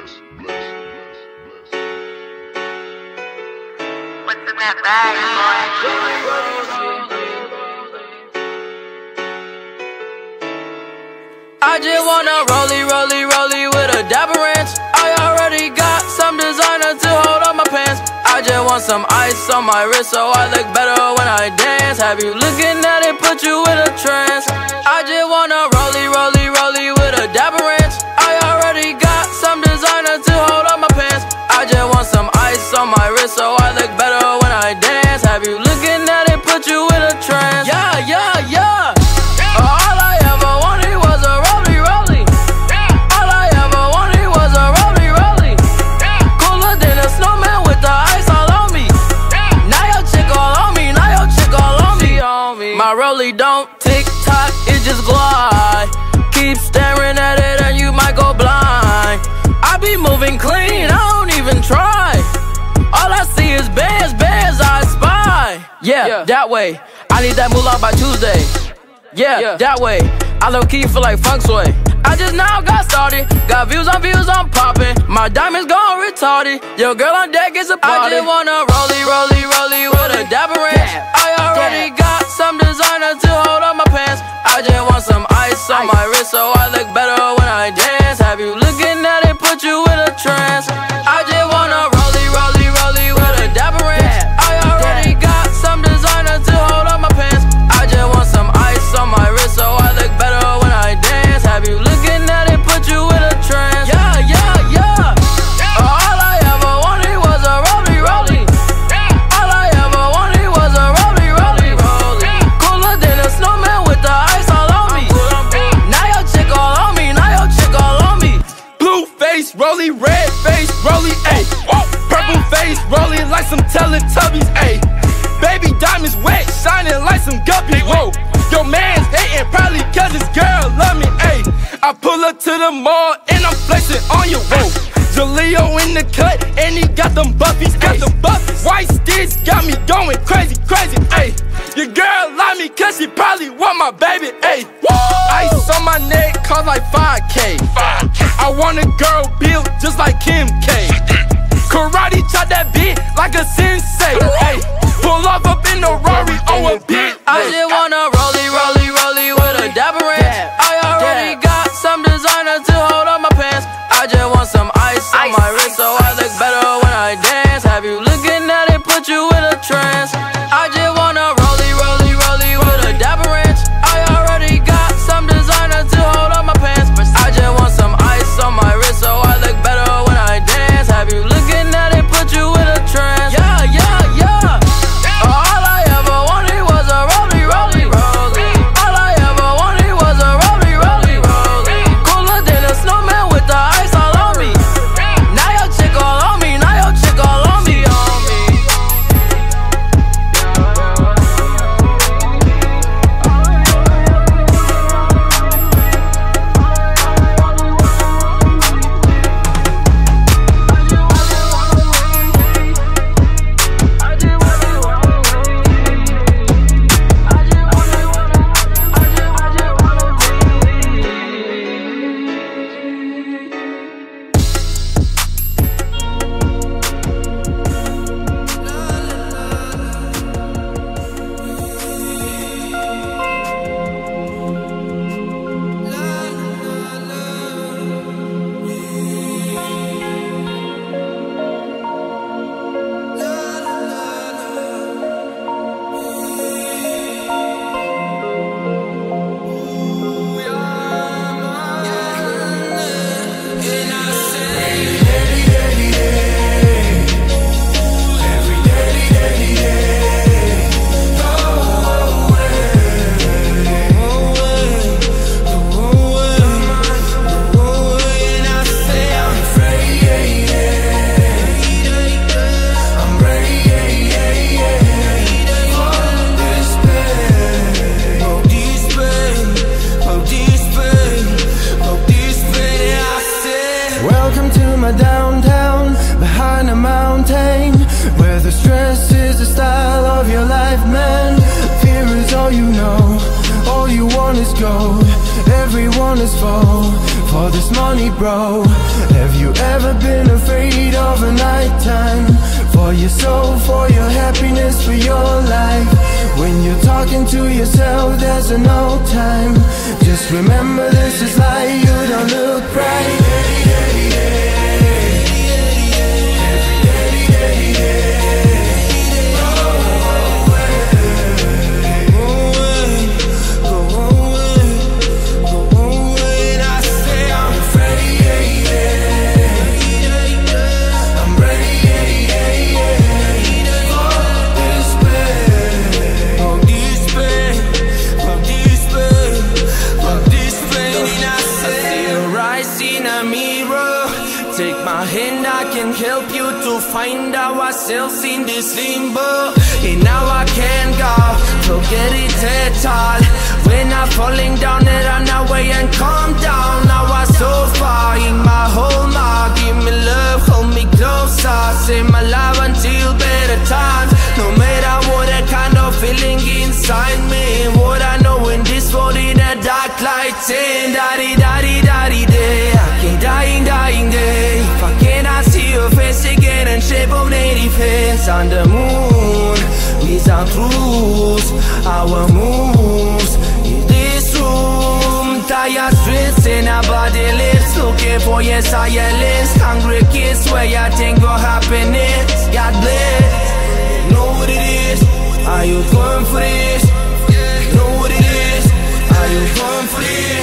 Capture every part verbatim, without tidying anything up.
What's in that bag, boy? I just wanna rollie, rollie, rollie with a dapper ranch. I already got some designer to hold on my pants. I just want some ice on my wrist so I look better when I dance. Have you looking at it, put you in a trance. I just wanna rollie, rollie, rollie with a dapper ranch. I already got some designer to hold on my pants. I just want some ice on my wrist so I look better when I dance. Have you looking at it, put you in a trance. Yeah, yeah, yeah. All I ever wanted was a rollie, rollie. All I ever wanted was a rollie, rollie. Cooler than a snowman with the ice all on me. Now your chick all on me, now your chick all on me. My rollie don't tick tock, it just glide. Keep staring at it and you might go blind. I be moving clean, I don't even try. All I see is bands, bands I spy. Yeah, yeah, that way. I need that moolah by Tuesday. Yeah, yeah, that way. I low key feel like funk sway. I just now got started. Got views on views, I'm popping. My diamonds gone retarded. Your girl on deck is a party. I just wanna rollie, rollie, rollie with a dapper ranch. I already got some designer to hold on my pants. I just want some ice on my wrist so I look better when I dance. Have you looking at it, put you in a trance. I just wanna rollie, rollie, rollie with a dapper ranch. I already got some designer to hold on my pants. I just want some ice on my wrist so I look better when I dance. Have you looking at it, put you in a trance. Yeah, yeah, yeah. All I ever wanted was a rollie, rollie. All I ever wanted was a rollie, rollie, rollie. Cooler than a snowman with the ice all on me. Now your chick all on me, now your chick all on me. Blue face, rollie, red face, rollie, ayy. Purple face, rollie like some Teletubbies, ayy. Baby diamonds wet, shining like some guppies, whoa. Your man's hating probably cause his girl love me, ayy. I pull up to the mall and I'm flexing on you, whoa. Jaleo in the cut and he got them buffies, got them buffies. White sticks got me going crazy, crazy, ayy. Your girl love me cause she probably want my baby, ayy. Ice on my neck cost like five K. I want a girl built just like Kim K. Karate chop that beat like a sensei, ayy. Pull off up in the Rari on a bit. I just wanna rollie, rollie, rollie with a dapper ranch. I already got some designer to hold on my pants. I just want some ice on my wrist so I look better when I dance. Have you looking at it, put you in a trance. I just wanna rollie, rollie, rollie with a dapper ranch. I already got some designer to hold on my pants. I just want some ice on my wrist so I look better when I dance. Have you looking at it, put you in a trance. Yeah, yeah, yeah. All I ever wanted was a rollie, rollie, rollie. All I ever wanted was a rollie, rollie, rollie. Cooler than a snowman with the ice all on me. Now your chick all on me, now your chick all on me, on me. all you know, all you want is gold. Everyone is full, for this money, bro. Have you ever been afraid of a nighttime? For your soul, for your happiness, for your life. When you're talking to yourself, there's no time. Just remember this is life, you don't look right. Help you to find ourselves in this limbo. And now I can't go, forget it at all. When I'm falling down, I run away and calm down. Now I'm so far in my home, give me love, hold me closer. Save my life until better times. No matter what that kind of feeling inside me, what I know in this world in a dark light, saying daddy, daddy, daddy day. I can't dying, dying day. If I cannot see your face again and shape of native hands on the moon, these are truths, our moves in this room. Tired streets in our body lips, looking for your silence. Hungry kids where you think your happiness. God bless, know what it is. Are you going for this? Know what it is. Are you going for this?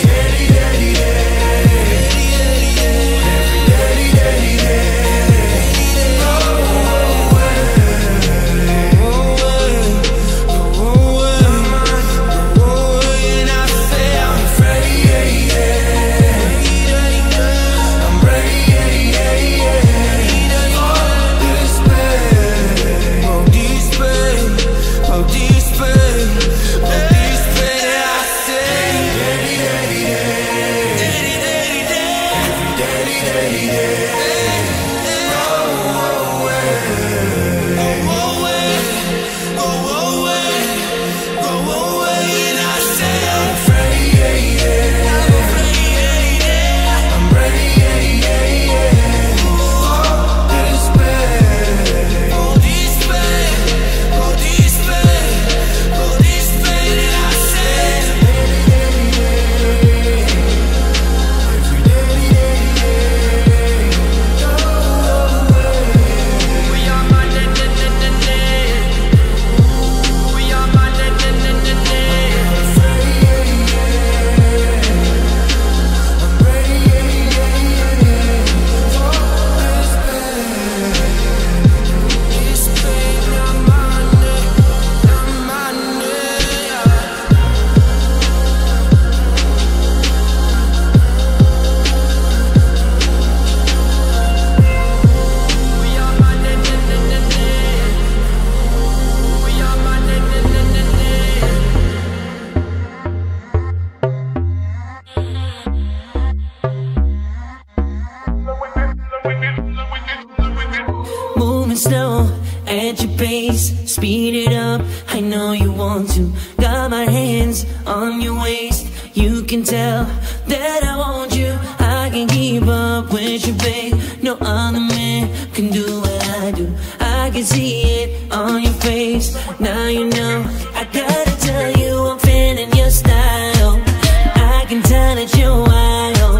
Slow at your pace, speed it up, I know you want to. Got my hands on your waist, you can tell that I want you. I can keep up with you, babe, no other man can do what I do. I can see it on your face, now you know. I gotta tell you I'm feeling your style. I can tell that you're wild,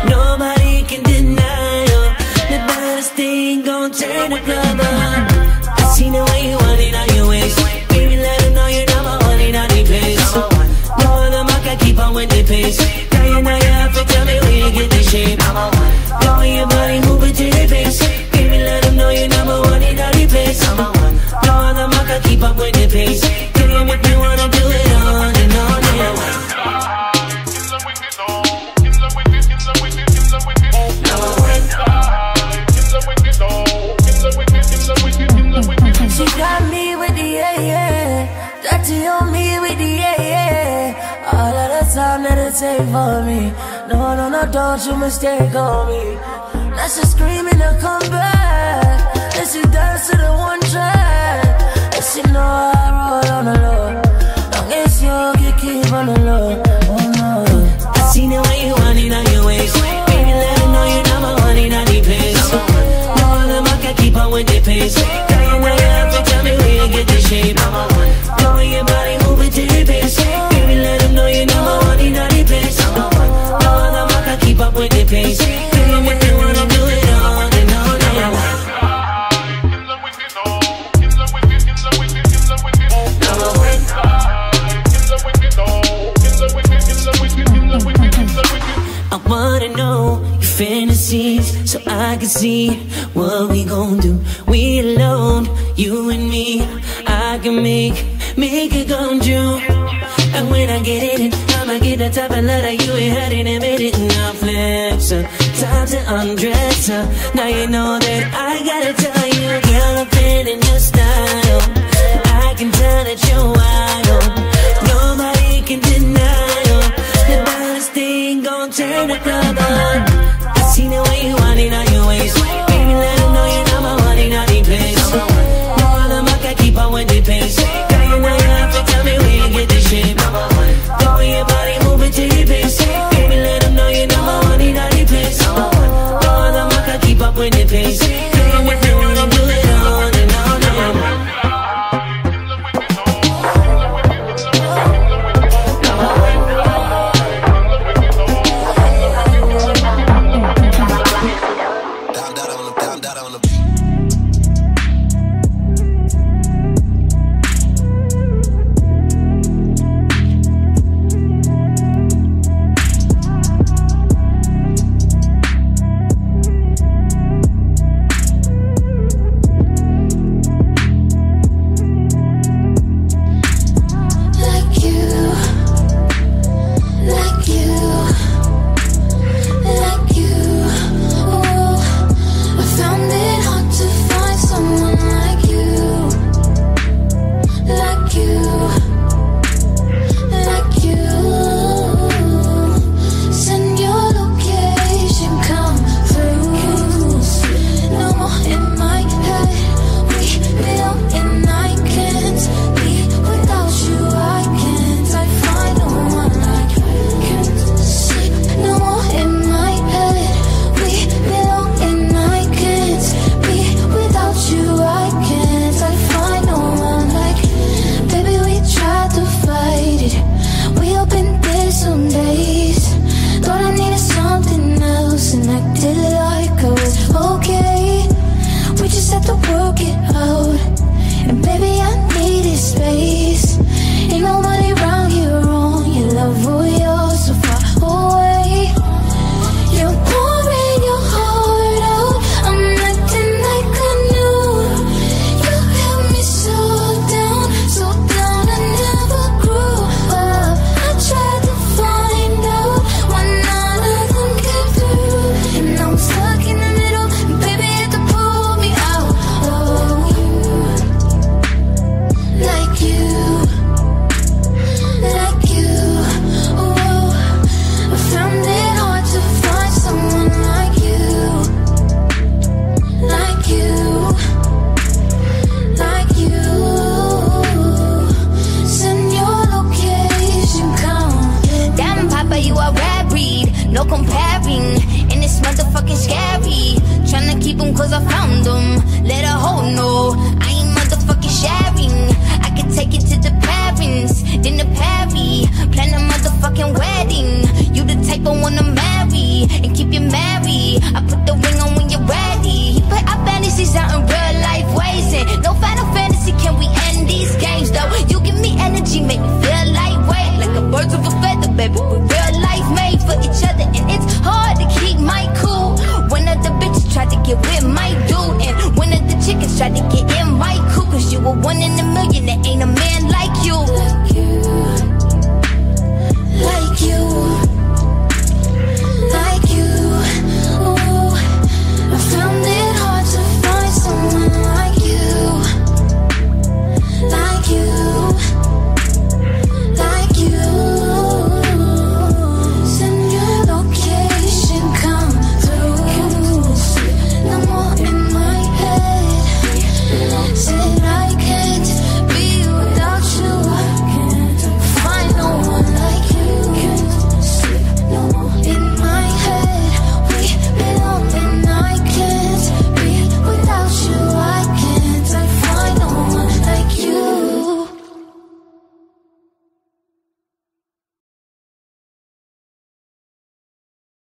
nobody can deny you. The baddest thing gon' turn the club on. I see the way you want it on your waist, baby, let them know you're number one in all the place. No other mark can keep on with the pace. Now you know you have to tell me where you get the shape. Go in your body, move it to the base. Baby, let them know you're number one in all the place. No other mark can keep up with the pace. Can you make me wanna do it on and on and on? She got me with the yeah, yeah. Dirty on me with the yeah, yeah. All of the time that it take for me. No, no, no, don't you mistake on me. Now she screaming to come back. Then she dance to the one track. And she know I roll on the low. Long as you can keep on the low. Oh no. I seen the way you want it on your waist. pace. Do you make me wanna do it all and all night? I wanna know your fantasies so I can see what we gon' do. We alone, you and me. I can make, make it come true. And when I get it in, I'ma get the type of love that you ain't had in a minute. Now flex her, time to undress her. Now you know that I gotta tell you, girl, I'm feeling your style. I can tell that you're wild. Nobody can deny. The baddest thing gon' turn the club on.